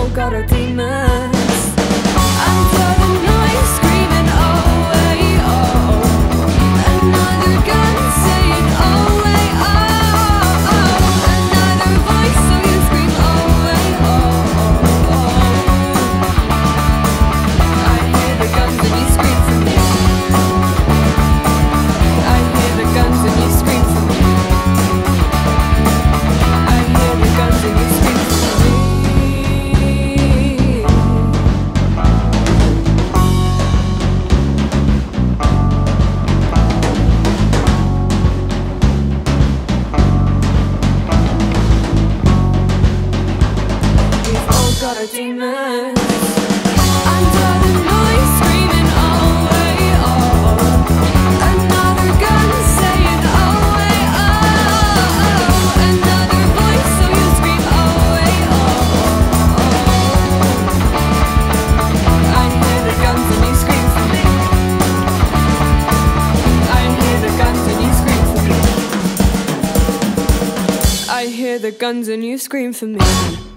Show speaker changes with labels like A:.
A: all got our demons. Under the noise screaming away, oh. Another gun saying away, oh, oh. Another voice so you scream away, oh, oh. I hear the guns and you scream for me. I hear the guns and you scream for me. I hear the guns and you scream for me. We've all got our demons. Under the noise screaming away, oh. Another gun saying away, oh, oh. Another voice so you scream away, oh, oh. I hear the guns and you scream for me. I hear the guns and you scream for me. I hear the guns and you scream for me.